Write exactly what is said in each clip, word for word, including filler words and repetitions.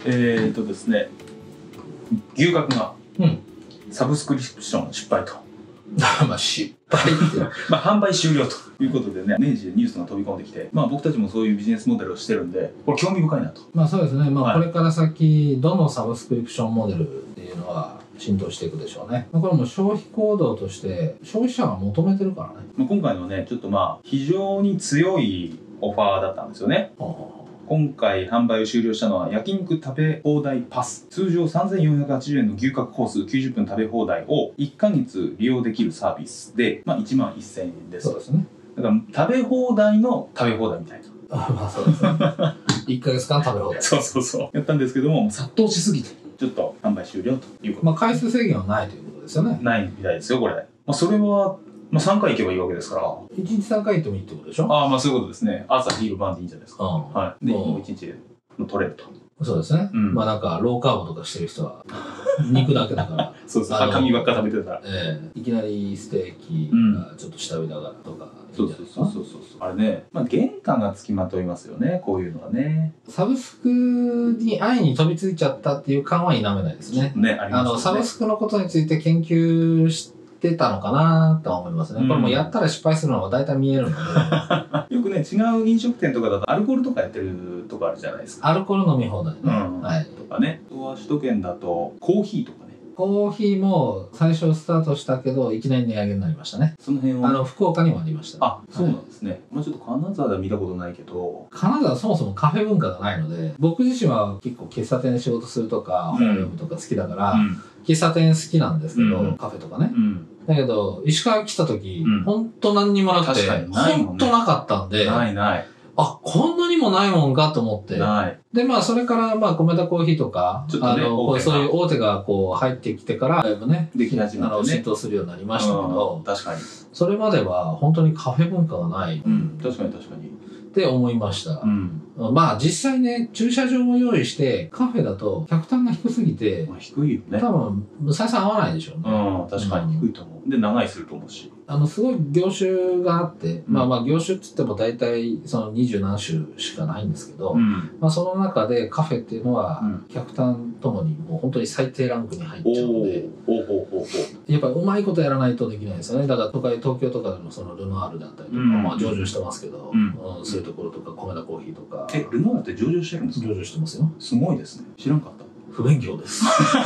えっとですね、牛角がうんサブスクリプション失敗と。 まあ失敗ってまあ販売終了ということでね、年始でニュースが飛び込んできて、まあ僕たちもそういうビジネスモデルをしてるんで、これ興味深いなと。 まあそうですね、まあはいこれから先どのサブスクリプションモデルっていうのは浸透していくでしょうね。まあこれも消費行動として消費者が求めてるからね。 まあ今回のね、ちょっとまあ非常に強いオファーだったんですよね。今回販売を終了したのは焼肉食べ放題パス。通常さんぜんよんひゃくはちじゅうえんの牛角コースきゅうじゅっぷん食べ放題をいっかげつ利用できるサービスで、まあ、いちまんせんえんです。 そうですね。 だから食べ放題の食べ放題みたいな。 まあそうですね。いっかげつかん食べ放題。 そうそうそう。やったんですけども、殺到しすぎて、ちょっと販売終了ということ。 まあ回数制限はないということですよね。 ないみたいですよ、これ。まあ、それは、まあ、さんかい行けばいいわけですから。 いちにちさんかい行ってもいいってことでしょ。 ああ、まあそういうことですね。朝、昼、晩でいいんじゃないですか。 うん。 はい。で、 うんもういちにちで取れると。 そうですね。 うんまあなんかローカーボとかしてる人は肉だけだからそうそう。 あの赤身ばっか食べてたら。 ええいきなりステーキがちょっと下火だからとかいいそうそうんじゃないですか。 そうそうそう。あれね、まあ原価がつきまといますよね、こういうのはね。 サブスクに愛に飛びついちゃったっていう感は否めないですね。 ね、ありあの、 ますよね。 サブスクのことについて研究してたのかなとは思いますね。 うんこれもやったら失敗するのは大体見えるので、 よくね、違う飲食店とかだとアルコールとかやってるとこあるじゃないですか。 アルコール飲み放題ね。 うん。 はい。 とかね。あとは首都圏だとコーヒーとかね。 コーヒーも最初スタートしたけど、いきなり値上げになりましたね。 その辺を。 あの、福岡にもありました。 あ、そうなんですね。まあちょっと金沢では見たことないけど。 金沢はそもそもカフェ文化がないので、僕自身は結構喫茶店で仕事するとか、本読むとか好きだから、 うん。 喫茶店好きなんですけど、 うんカフェとかね。 うん。 だけど、石川来た時、 うんほんと何にもなくて、 確かにないもんねほんとなかったんで、 ないない。 あ、こんなにもないもんかと思って。 ない。 で、まあ、それから、まあ、米田コーヒーとか、 ちょっとねあの、こ大手がうそういう大手がこう入ってきてから、だいぶね、 でき始めあの、 てね。 浸透するようになりましたけうんど、 確かに。 それまでは本当にカフェ文化がない、 うん。確かに確かに。 って思いましたう。ん。 まあ、実際ね、駐車場も用意して、カフェだと客単が低すぎて、 まあ低いよね。 多分、採算合わないでしょうね。 うん、確かに低いと思う。で、長いすると思うし。 あの、すごい業種があって、 うんまあまあ業種って言っても大体その二十何種しかないんですけど、 ん。 まあその中でカフェっていうのはうん客単ともにもう本当に最低ランクに入っちゃうので、 おおほうほうほう。 やっぱりうまいことやらないとできないですよね。だから都会、東京とかでもそのルノアールだったりとか、 うんまあ上場してますけど、 うんうんそういうところとか、米田コーヒーとか、 え、ルノアールって上場してるんですか？ 上場してますよ。 すごいですね。知らんかった。 不勉強です。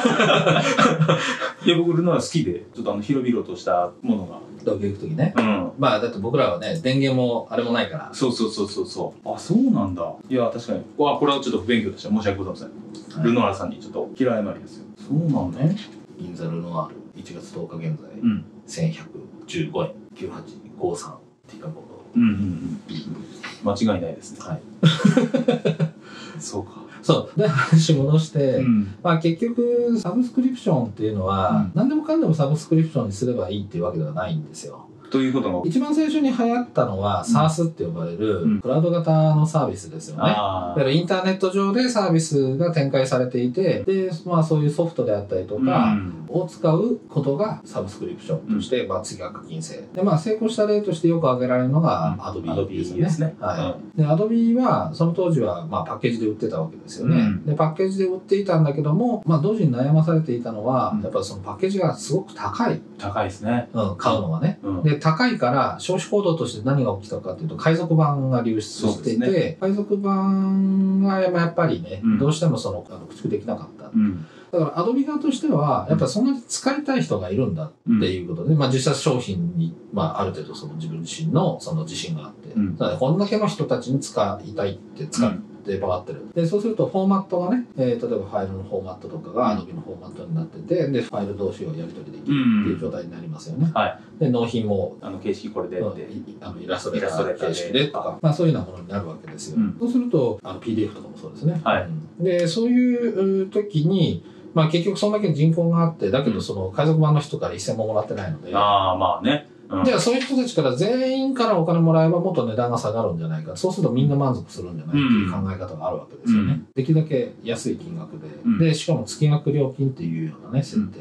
いや、僕ルノアール好きで、ちょっとあの広々としたものが。 東京行くときね。 うん。 まあだって僕らはね、電源もあれもないから、 そうそうそうそうそう。あ、そうなんだ。いや、確かに。わ、これはちょっと不勉強でした。申し訳ございません。 はいルノアールさんにちょっと嫌いまりですよ。そうなんね。 銀座ルノアールいちがつとおか現在、 うん。 せんひゃくじゅうごえん、きゅうはちごさん、ティカコーうんうんうん。間違いないですね。 ド。はい。 そうか。 そう。で、話戻して、 ん。 まあ結局、サブスクリプションっていうのは、 うん何でもかんでもサブスクリプションにすればいいっていうわけではないんですよ。 ということが。 一番最初に流行ったのは、サース って呼ばれる、 うんクラウド型のサービスですよね。だあからインターネット上でサービスが展開されていて、で、まあそういうソフトであったりとか、を使うことがサブスクリプションとして、まあ月額課金制。で、まあ成功した例としてよく挙げられるのが Adobe ですよね。 ですね。 はい。で、Adobe は、その当時は、まあ、パッケージで売ってたわけですよね。 うんで、パッケージで売っていたんだけども、まあ、同時に悩まされていたのは、 うんやっぱりそのパッケージがすごく高い。 高いですね。 うん、買うのがね。 うん。 で、高いから、消費行動として何が起きたかっていうと、海賊版が流出していて、 そうで海賊版がやっぱりね、 うんどうしてもその、あの駆逐できなかった。 うん。 だから、Adobe 側としては、やっぱりそんなに使いたい人がいるんだっていうことで、まあ実際商品に、まあある程度その自分自身のその自信があって、 うんだからこんだけの人たちに使いたいって使って回ってる。で、そうするとフォーマットがね、えー、例えばファイルのフォーマットとかが Adobe のフォーマットになってて、で、ファイル同士をやり取りできるっていう状態になりますよね。 はい。 で、納品も、 あの形式これでうんって。 いあのイラストレータイラストレーターでー形式でとか、まあそういうようなものになるわけですよ。 うんそうすると、あの ピーディーエフ とかもそうですね。 はいうんで、そういう時に、まあ結局そんだけ人口があって、だけどその海賊版の人から一銭ももらってないので、 ああ、まあね。うんじゃあそういう人たちから全員からお金もらえばもっと値段が下がるんじゃないか。そうするとみんな満足するんじゃないっていう考え方があるわけですよね。 うんできるだけ安い金額で、 うんで、しかも月額料金っていうようなね、設定で。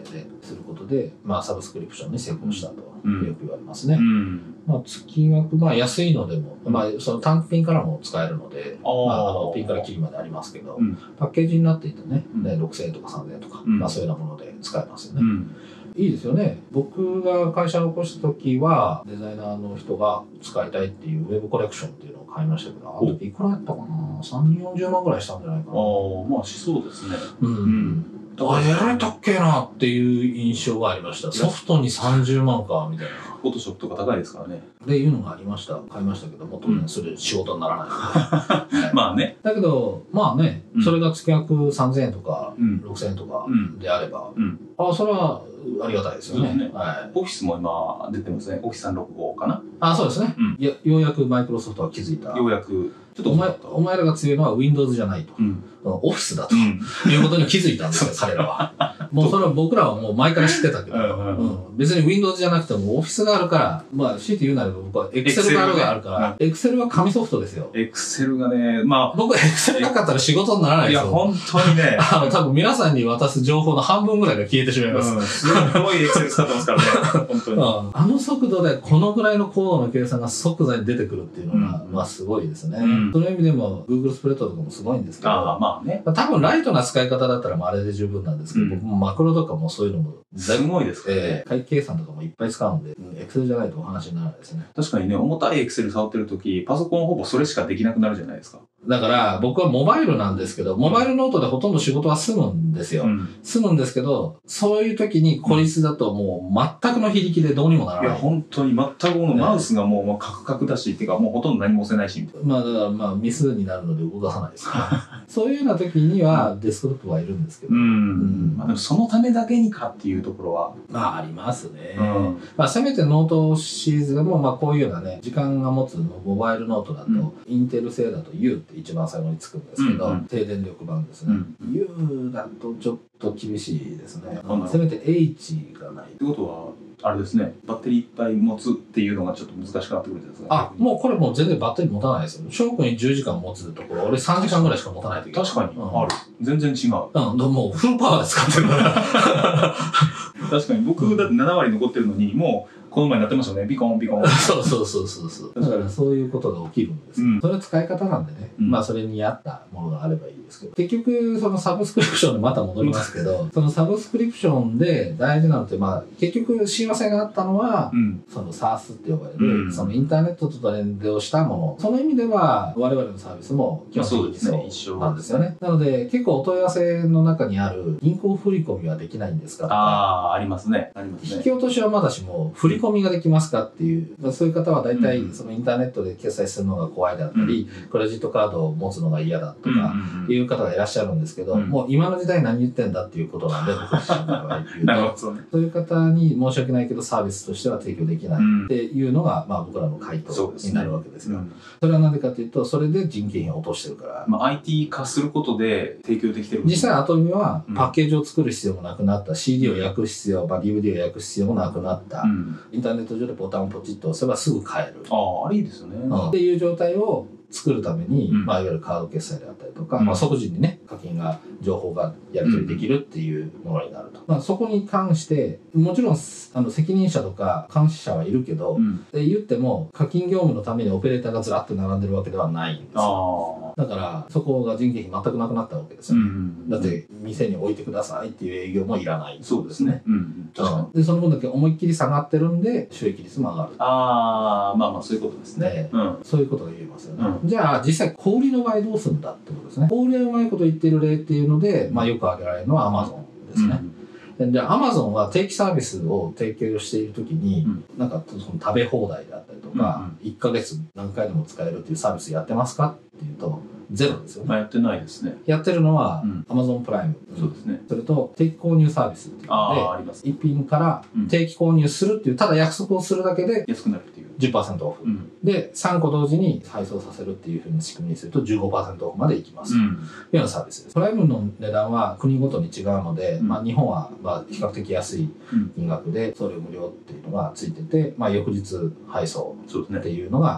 することで、まあ、サブスクリプションに成功したとようんく言われますね。 うんまあ、月額、まあ、安いのでも、まあ、その単品からも使えるので、 あーまあ、あのピンからキリまでありますけど、 うんパッケージになっていてね、 うんねろくせんえんとかさんぜんえんとか、 うんまあ、そういうようなもので使えますよね。 うんいいですよね。僕が会社を起こした時は、デザイナーの人が使いたいっていうウェブコレクションっていうのを買いましたけど、あの時いくらやったかな ?さんじゅう、よんじゅうまんぐらいしたんじゃないかな。 ああ、まあしそうですね。 うん。 うんあ、やられたっけなっていう印象がありました。ソフトにさんじゅうまんか、みたいな。 フォトショップとか高いですからね。 でいうのがありました。買いましたけども、当然それ仕事にならないので。はいまあね。 だけど、まあね、 うんそれが月額さんぜんえんとか、 うんろくせんえんとかうんであれば、 うん。 あ、それはありがたいですよね。 そうですねはい。 オフィスも今出てますね。オフィスさんろくごかな。 あ、そうですね。 うんいやようやくマイクロソフトは気づいた。 ようやく、ちょっとお前遅かったお前らが強いのは Windows じゃないと。 うん。 オフィスだと。 うん。 いうことに気づいたんですよ、彼らは。もうそれは僕らはもう前から知ってたけど、 うんうんうん別に Windows じゃなくても Office があるから、まあ、強いて言うならば僕は Excel があるがあるから、Excel は紙ソフトですよ。 エクセルがね、ま僕は Excel なかったら仕事にならなあ、いや、 いですよ。 本当にね、 あの、多分皆さんに渡す情報の半分ぐらいが消えてしまいます。 うん、すごいエクセル使ってますからね、本当に。 うんあの速度でこのぐらいの高度の計算が即座に出てくるっていうのが、 うんまあすごいですね。 うんその意味でも Google スプレッドとかもすごいんですけど、 ああ、まあね。 まあ多分ライトな使い方だったらもうあれで十分なんですけど、 うん僕もマクロとかもそういうのもすごいですからね。 えー会計算とかもいっぱい使うんで、エクセルじゃないとお話にならないですね。 確かにね、重たいエクセル触ってるとき、パソコンほぼそれしかできなくなるじゃないですか。 だから僕はモバイルなんですけど、モバイルノートでほとんど仕事は済むんですよ。 うん。 済むんですけど、そういう時に孤立だともう全くの非力でどうにもならいや、 ない。 本当に全くこのマウスがもう、もうカクカクだし、っていうかもうほとんど何も押せないし、みたいな。 まあだからまあミスになるので動かさないですから。そういうような時にはデスクトップはいるんですけど。 うん。 んまあでもそのためだけにかっていうところは。 まあありますね。 うんまあせめてノートシリーズでもまあこういうようなね、時間が持つモバイルノートだと、 うんインテル製だと U って一番最後につくんですけど、 うんうん低電力版ですね。 うん U だとちょっと厳しいですね。 うんせめて H がない。 ってことは、あれですね、バッテリーいっぱい持つっていうのがちょっと難しくなってくるんですね。 あ、もうこれもう全然バッテリー持たないですよ。翔くんにじゅうじかん持つところ、俺さんじかんぐらいしか持たないといけない。 確かに、 うんある。全然違う。 うん、でももうフルパワーで使ってるから。 確かに僕だってなな割残ってるのに、もうこの前なってましたよね。ビコンビコン。 そうそうそうそうそう。だからそういうことが起きるんですよ。 うんそれは使い方なんでね、 うんまあそれに合ったものがあればいいですけど。結局、そのサブスクリプションでまた戻りますけど、そのサブスクリプションで大事なのって、まあ結局親和性があったのは、 うん。 その サース って呼ばれる、 うんそのインターネットと連動したもの。その意味では、我々のサービスも基本的にまあそうですねそうなんですよね。なので、結構お問い合わせの中にある、銀行振込はできないんですかとか、 ああ、ありますね。ありますね引き。落としはまだしも、振り込みができますかっていう、まあそういう方は大体うんそのインターネットで決済するのが怖いだったり、クレジットカードを持つのが嫌だとか、 うんうんうんいう方がいらっしゃるんですけど、 うんもう今の時代何言ってんだっていうことなんで、僕自身の場合言うとなるほどね。 そういう方に申し訳ないけどサービスとしては提供できないうんっていうのが、まあ僕らの回答そうですねになるわけですよ。 うんそれは何でかというと、それで人件費を落としてるから。 まあ、アイティー 化することで提供できてる。 実際、後見はうんパッケージを作る必要もなくなった、シーディー を焼く必要、まあ、ディーブイディー を焼く必要もなくなった、 うん。 インターネット上でボタンをポチッと押せばすぐ買える。 ああ、あれいいですよね。 うんっていう状態を作るために、 うんまあ、いわゆるカード決済であったりとか、 うんまあ、即時にね、課金が、情報がやり取りできるっていうものになると。まあ、そこに関して、もちろん、あの、責任者とか監視者はいるけど、 うん。 って言っても、課金業務のためにオペレーターがずらっと並んでるわけではないんですよ。 ああ。 だから、そこが人件費全くなくなったわけですうよ。 ん。 だっ、て、店に置いてくださいっていう営業もいらない。 そうですね。うん。確かに。 うんで、その分だけ思いっきり下がってるんで、収益率も上がる。 ああ、まあまあそういうことですねね。 うん。 そういうことが言えますよね。 うじゃあ、実際、小売りの場合どうするんだってことですね。小売りはうまいこと言ってる例っていうので、まあよく挙げられるのは Amazon ですね。でじゃあ、Amazon は定期サービスを提供しているときに、 うんなんかその食べ放題だったりとか、いっかげつ何回でも使えるっていうサービスやってますかっていうと、ゼロですよね。 まあやってないですね。 やってるのはうん Amazon プライム。 そうですね。 それと定期購入サービスっていうああ、 のありますで、。一品からうん定期購入するっていう、ただ約束をするだけで安くなるっていう。 じゅっパーセントオフ。 うん。 で、さんこ同時に配送させるっていう風に仕組みにすると じゅうごパーセントオフまでいきます。というようなサービスです。プライムの値段は国ごとに違うので、 うんまあ日本はまあ比較的安いうん。 金額で送料無料っていうのがついてて、まあ翌日配送そうですね。 っていうのがついてると。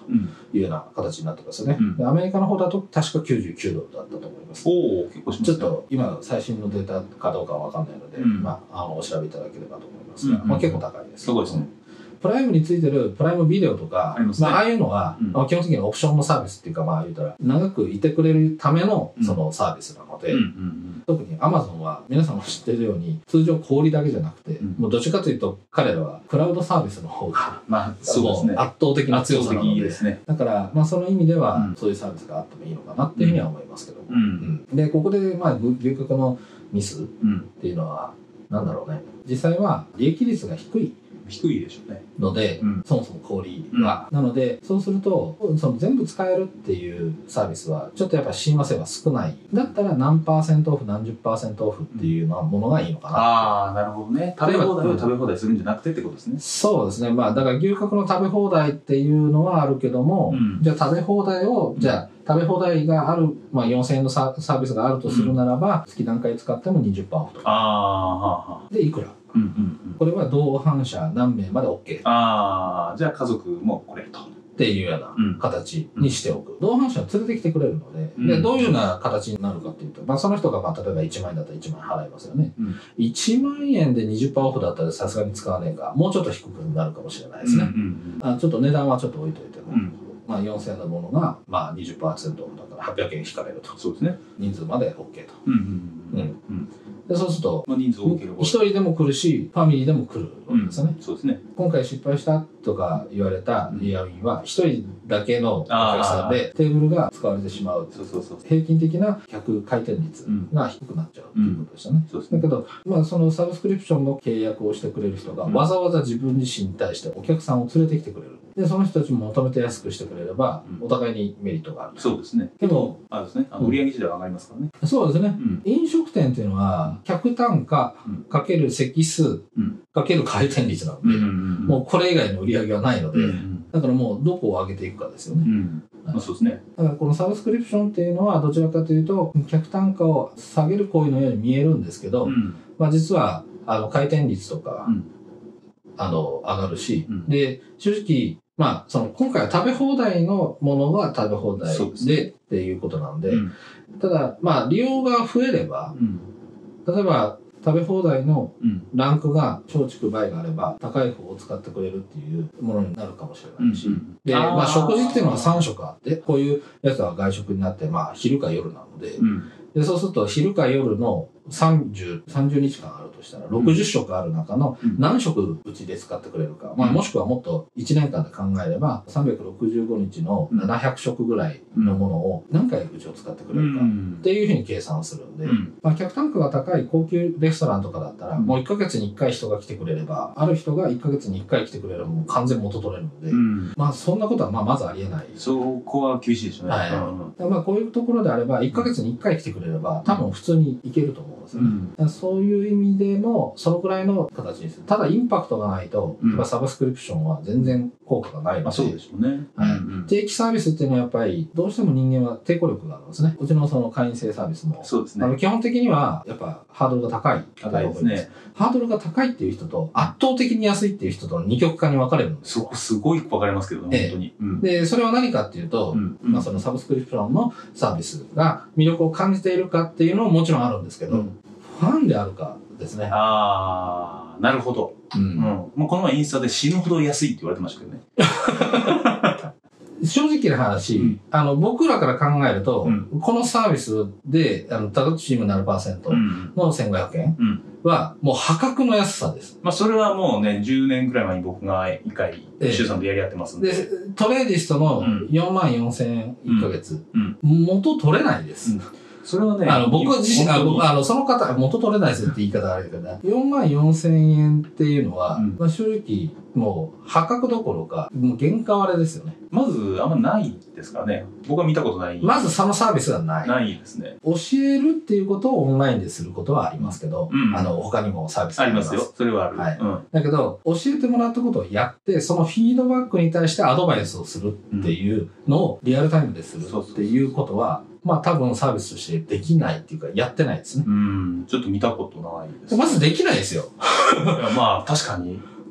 いうような形になってますよね。 うん、 でアメリカの方だと確かきゅうじゅうきゅうドルだったと思います。 おお、結構しますね。 ちょっと今最新のデータかどうかは分かんないので、うん、まあ、あのお調べいただければと思いますが、うんうん、まあ、結構高いです。 すごいですね。 プライムについてるプライムビデオとか、ありますね。まあ、ああいうのは、うん、まあ、基本的にオプションのサービスっていうか、まあ言うたら、長くいてくれるためのそのサービスなので、うんうんうん、特に Amazon は皆さんも知ってるように、通常小売だけじゃなくて、うん、もうどっちかというと彼らはクラウドサービスの方が、まあ、そうですね。圧倒的な強さなので、ですね、だから、まあその意味では、うん、そういうサービスがあってもいいのかなっていうふうには思いますけども。うんうん、で、ここで、まあ、牛角のミスっていうのは、なんだろうね。実際は利益率が低い。 低いでしょうね。 ので、うん、そもそも小売は、うん、なのでそうするとその全部使えるっていうサービスはちょっとやっぱ親和性が少ない。だったら何パーセントオフ何十パーセントオフっていうのはものがいいのかな。 ああ、なるほどね。食べ放題を食べ放題するんじゃなくてってことですね。 そうですね。まあだから牛角の食べ放題っていうのはあるけども、うん、じゃあ食べ放題をじゃあ食べ放題がある、まあ、よんせんえんのサービスがあるとするならば、うん、月何回使っても にじゅっパーセント オフとか。ああ、はあ、はあ。でいくら。うんうんうん、これは同伴者何名まで OK。 ああ、じゃあ家族も来れると。 っていうような形にしておく。うん、同伴者を連れてきてくれるので、うん、でどういうような形になるかっていうと、まあ、その人がまあ例えばいちまんえんだったらいちまんえん払いますよね。うん、いちまんえんで にじゅっパーセント オフだったらさすがに使わねえか、もうちょっと低くなるかもしれないですね。うんうんうん、あちょっと値段はちょっと置いといても。うん、まあよんせんえんのものがまあ にじゅっパーセント オフだからはっぴゃくえん引かれると。 そうですね。 人数まで OK と。 うんうんうんうんうんでそうすると、 まあ、人数多ければ一人でも来るし、ファミリーでも来るわけですよね。 うん、そうですね。 今回失敗したとか言われたリアウィンは、一人だけのお客さんでテーブルが使われてしまう。 そうそうそう。 平均的な客回転率が低くなっちゃうっていうことでしたね。 うんうん、そうですね。 だけど、まあそのサブスクリプションの契約をしてくれる人が、わざわざ自分自身に対してお客さんを連れてきてくれる。で、その人たちも求めて安くしてくれれば、お互いにメリットがある。 そうですね。でも、あれですね、売上自体は上がりますからね。 そうですね。飲食店っていうのは、客単価かける席数かける回転率なので、もうこれ以外の売り上げはないので、だからもうどこを上げていくかですよね。 そうですね。 だからこのサブスクリプションっていうのはどちらかというと、客単価を下げる行為のように見えるんですけど、まあ実はあの回転率とか、あの上がるし、で、正直、まあ、その、今回は食べ放題のものが食べ放題でっていうことなんで、うん、ただ、まあ、利用が増えれば、うん、例えば、食べ放題のランクが松竹梅があれば、高い方を使ってくれるっていうものになるかもしれないし、うん、で、あまあ、食事っていうのはさん食あって、こういうやつは外食になって、まあ、昼か夜なので、うん、で、そうすると、昼か夜のさんじゅう、さんじゅうにちかんあるとしたら、ろくじゅっしょくある中の何食うちで使ってくれるか。うん、まあ、もしくはもっといちねんかんで考えれば、さんびゃくろくじゅうごにちのななひゃくしょくぐらいのものを何回うちを使ってくれるかっていうふうに計算するんで、うん、まあ、客単価が高い高級レストランとかだったら、もういっかげつにいっかい人が来てくれれば、ある人がいっかげつにいっかい来てくれればもう完全元取れるので、うん、まあ、そんなことはまあまずありえない。 そこは厳しいですよね。はい。 うん、まあ、こういうところであれば、いっかげつにいっかい来てくれれば、多分普通にいけると思うんですよね。うん、そういう意味でも、そのくらいの形にする。ただ、インパクトがないと、やっぱサブスクリプションは全然効果がないので。 まあ、そうでしょうね。 はい。うんうん、定期サービスっていうのはやっぱり、どうしても人間は抵抗力があるんですね。うちのその会員制サービスも。 そうですね。 あの基本的には、やっぱハードルが高い。 高いですね。 ハードルが高いっていう人と、圧倒的に安いっていう人との二極化に分かれるんですよ。 そこすごい分かれますけどね、本当に。 うん、で、それは何かっていうと、うんうん、まあそのサブスクリプションのサービスが魅力を感じているかっていうのももちろんあるんですけど、うん、ファンであるかですね。 ああ、なるほど。うん。うん、もうこの前インスタで死ぬほど安いって言われてましたけどね。 正直な話、うん、あの、僕らから考えると、うん、このサービスで、あの、タダチーム ななパーセント のせんごひゃくえんは、もう破格の安さです。 まあ、それはもうね、じゅうねんくらい前に僕が一回、周さんとやり合ってますんで。 で、トレーディストのよんまんよんせんえんいっかげつ、うんうん、元取れないです。うん、 それはね、 あの、僕自身、あの、あのその方、元取れないですって言い方あるけどね、よんまんよんせんえんっていうのは、うん、まあ、正直、もう、破格どころか、もう原価割れですよね。 まず、あんまないですからね。僕は見たことない。 まずそのサービスがない。 ないですね。 教えるっていうことをオンラインですることはありますけど、うん、あの、他にもサービスがあります。ありますよ。それはある。 はい。うん、だけど、教えてもらったことをやって、そのフィードバックに対してアドバイスをするっていうのをリアルタイムでするっていうことは、まあ多分サービスとしてできないっていうか、やってないですね。 うん。ちょっと見たことないです、ね。 まずできないですよ。 まあ確かに。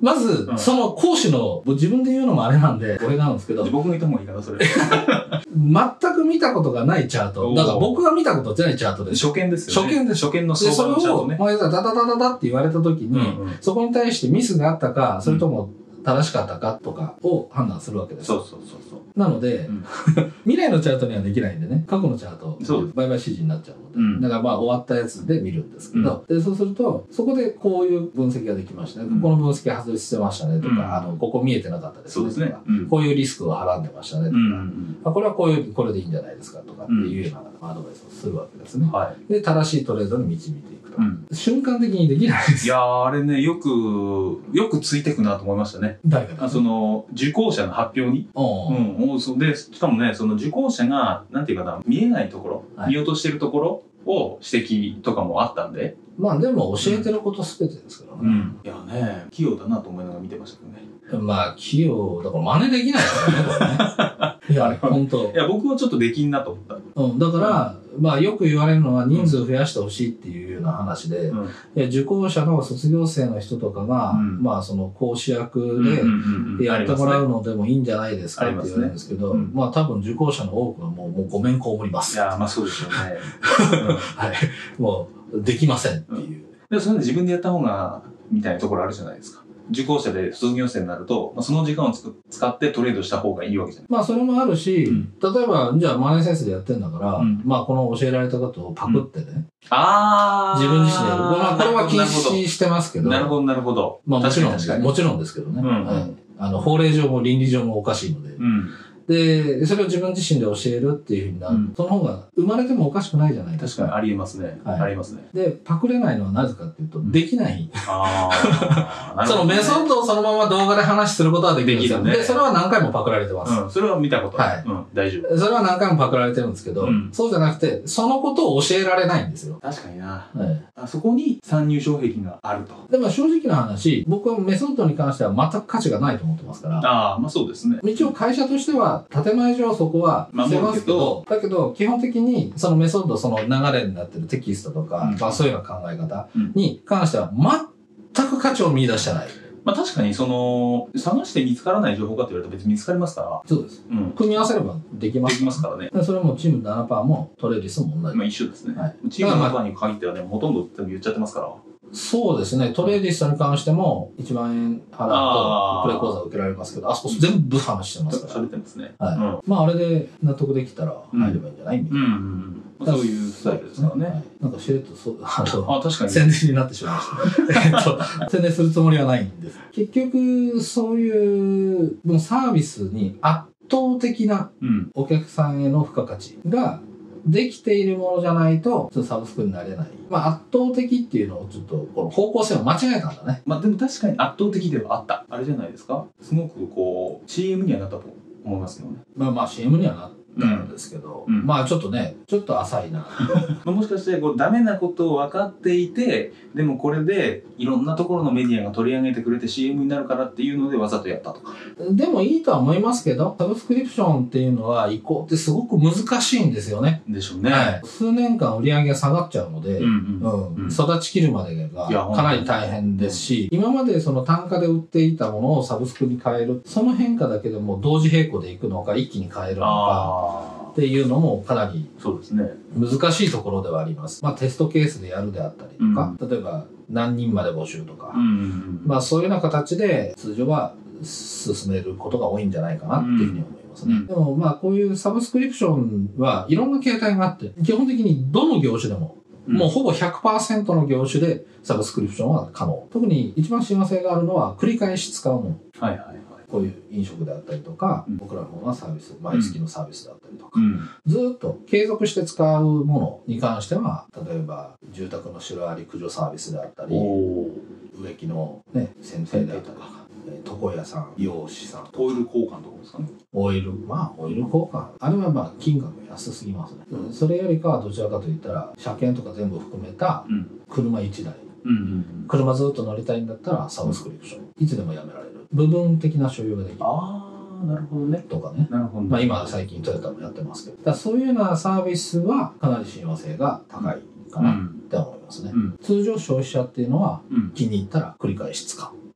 まず、 うんその講師の、自分で言うのもあれなんで、俺なんですけど、 僕が言った方がいいかな、それ。 全く見たことがないチャート。だから僕が見たことないチャートです。 初見ですよね。 初見です。 初見ので、それを、 相場のチャートね。 まあ、ダダダダダって言われたときに、 うんうん、 そこに対してミスがあったか、それとも正しかったかとかを判断するわけです。 そうそうそうそう。 なので、 うん未来のチャートにはできないんでね、過去のチャート、 そうです売買指示になっちゃうので、 うんだからまあ終わったやつで見るんですけど、でそうすると、そこでこういう分析ができましたね。 うんここの分析外してましたねとか、 うんあの、ここ見えてなかったですねとか、 そうですね。うんこういうリスクをはらんでましたねとか、 うんうんまあ、これはこういう、これでいいんじゃないですかとかっていうようなアドバイスをするわけですね。 はい。 で、正しいトレードに導いていくと。 うん瞬間的にできないです。 いやー、あれね、よく、よくついてくなと思いましたね。 誰かあその、受講者の発表に。 おううん、おうそうで、しかもね、その受講者が、なんていうかな、見えないところ、 はい見落としてるところを指摘とかもあったんで。 まあでも教えてることすべてですからね。 ん。いやね、器用だなと思いながら見てましたけどね。 まあ、器用、だから真似できないからね、これね。いや、ほんとい。や、僕はちょっとできんなと思った。 うん、だから、まあよく言われるのは人数増やしてほしいっていうような話で、 うん。 いや受講者の卒業生の人とかが、 うんまあその講師役でうんうんうんうんやってもらうありまのでもいいんじゃないですかって言われるんですけど、 ありますねうんまあ多分受講者の多くはもう、もうごめんこもりますす。 ねいや、まあそうですよね。 はい。もう、できませんっていう。 で、それで自分でやった方が、みたいなところあるじゃないですか。受講者で卒業生になると、まあ、その時間をつく使ってトレードした方がいいわけじゃない。 まあそれもあるし、 うん例えば、じゃあマネーセンスでやってんだから、 うんまあこの教えられたことをパクってね、 あ自分自身でやる。まあこれは禁なるほど止してますけど、 なるほど、なるほど。 まあもちろん確かにもちろんですけどね、 うんはい。あの、法令上も倫理上もおかしいので。 うん。 で、それを自分自身で教えるっていうふうになる、 うんその方が生まれてもおかしくないじゃないですか。 確かにありえますね。 はいありますね。 で、パクれないのはなぜかっていうと、できない。 ああ。なるそのほどねメソッドをそのまま動画で話することはできるんですよ。 できるねで、それは何回もパクられてます。 うん。それは見たことある。うん。大丈夫。 それは何回もパクられてるんですけど、 うんそうじゃなくて、そのことを教えられないんですよ。 確かにな。 はいあそこに参入障壁があると。 でも正直な話、僕はメソッドに関しては全く価値がないと思ってますから、 ああ、まあそうですね。 一応会社としては建前上そこはしてますけど、だけど基本的にそのメソッド、その流れになってるテキストとか、 うんまあそういうような考え方に関しては全く価値を見出してない。 まあ確かにその、探して見つからない情報かって言われたら別に見つかりますから。 そうです。 うん。 組み合わせればできま。 ですきますからね。 でそれもチーム ななパーセント もトレーリスも同じ。 まあ一緒ですね。 はいチームの中に限ってはね、ほとんど言っちゃってますから。 そうですね。トレーリストに関してもいちまんえん払うとあープレ講座を受けられますけど、あそこ全部話してますから。 喋ってますね。 はい。 うんまああれで納得できたら入ればいいんじゃないみたいな。 うんうんうん。そういうスタイルですからね。 はいなんかしれっとそう、あの、 あ、確かに。 宣伝になってしまいました。えっと、宣伝するつもりはないんです。結局、そういう、もうサービスに圧倒的なうん。 お客さんへの付加価値ができているものじゃないと、ちょっとサブスクになれない。まあ、圧倒的っていうのをちょっと、この方向性を間違えたんだね。 まあでも確かに圧倒的ではあった。あれじゃないですか。すごくこう、シーエム にはなったと思いますけどね。 まあまあ シーエム にはなったんですけど、 うんうんまあちょっとね、ちょっと浅いな。 まあもしかしてこうダメなことを分かっていて、でもこれでいろんなところのメディアが取り上げてくれて シーエム になるからっていうのでわざとやったとか。 でもいいとは思いますけど、サブスクリプションっていうのは移行ってすごく難しいんですよね。 でしょうね。 はい。数年間売り上げが下がっちゃうので、 うんうん。 うんうん育ちきるまでがいやかなり大変ですし、今までその単価で売っていたものをサブスクに変える、その変化だけでも同時並行でいくのか、一気に変えるのかあっていうのもかなりあ、そうですね。 難しいところではあります。まあテストケースでやるであったりとか、例えば何人まで募集とか、 うんうんうん。 まあそういうような形で通常は進めることが多いんじゃないかなっていうふうに思いますね。 うんでもまあこういうサブスクリプションはいろんな形態があって、基本的にどの業種でももうほぼ ひゃくパーセント の業種でサブスクリプションは可能。特に一番親和性があるのは繰り返し使うもの。 はいはいはい。 こういう飲食であったりとか、 うん僕らの方がサービス、毎月のサービスだったりとか、 うん。 ずーっと継続して使うものに関しては、例えば住宅のシロアリ駆除サービスであったり、 おお。 植木のね、剪定であったりとか、えー床屋さん、美容師さん、 オイル交換とかですかね。 オイル、まあ、オイル交換。あれはまあ、金額が安すぎますね。うんそれよりかはどちらかといったら、車検とか全部含めたうん。 車いちだい。 うんうん。 車ずっと乗りたいんだったら、サブスクリプション。いつでもやめられる。部分的な所有ができる。 ああ、なるほどね。 とかね。 なるほど。 まあ今、最近トヨタもやってますけど。だからそういうようなサービスは、かなり親和性が高いかなっうん。 て思いますね。 うん。 通常消費者っていうのは、 うん。 気に入ったら繰り返し使う。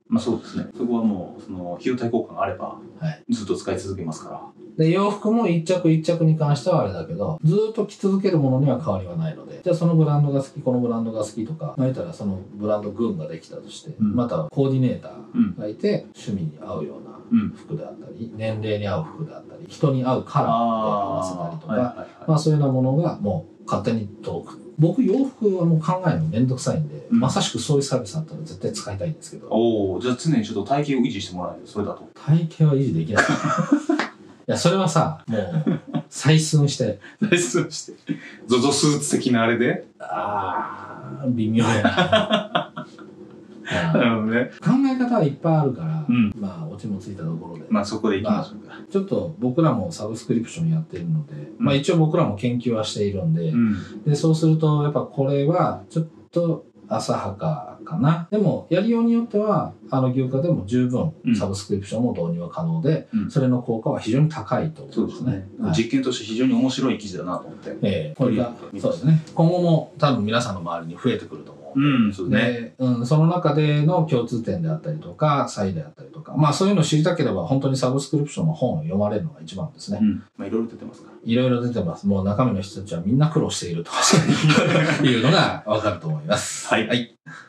まあそうですね。そこはもう、その、費用対効果があれば、 はい、 ずっと使い続けますから。 で、洋服も一着一着に関してはあれだけど、ずーっと着続けるものには変わりはないので、じゃあそのブランドが好き、このブランドが好きとか、まあ言ったらそのブランド群ができたとして、うん、またコーディネーターがいて、趣味に合うような服であったり、うん、年齢に合う服であったり、人に合うカラーで合わせたりとか、はいはいはい、まあそういうようなものがもう勝手に届く。僕、洋服はもう考えるのめんどくさいんで、うん、まさしくそういうサービスだったら絶対使いたいんですけど。 おお、じゃあ常にちょっと体型を維持してもらえる、それだと。 体型は維持できない。いや、それはさ、もう、採寸して。 採寸して。ゾゾスーツ的なあれでああ、微妙やな。 なるほどね。 考え方はいっぱいあるから、 うん、 まあ、オチもついたところで。 まあ、そこでいきましょうか、まあ。 ちょっと僕らもサブスクリプションやってるので、うん、まあ一応僕らも研究はしているんで、うん、で、そうすると、やっぱこれは、ちょっと、浅はかかな。でも、やりようによっては、あの業界でも十分サブスクリプションも導入は可能で、うん、それの効果は非常に高いと思いますね。そうですね。 はい、実験として非常に面白い記事だなと思って。 ええー、これが、そうですね。今後も多分皆さんの周りに増えてくると思う。 うん、そうですね。 で、うん、その中での共通点であったりとか、差異であったりとか、まあそういうのを知りたければ、本当にサブスクリプションの本を読まれるのが一番ですね。 うん。まあいろいろ出てますから。 いろいろ出てます。もう中身の人たちはみんな苦労しているというのがわかると思います。 はい。 はい。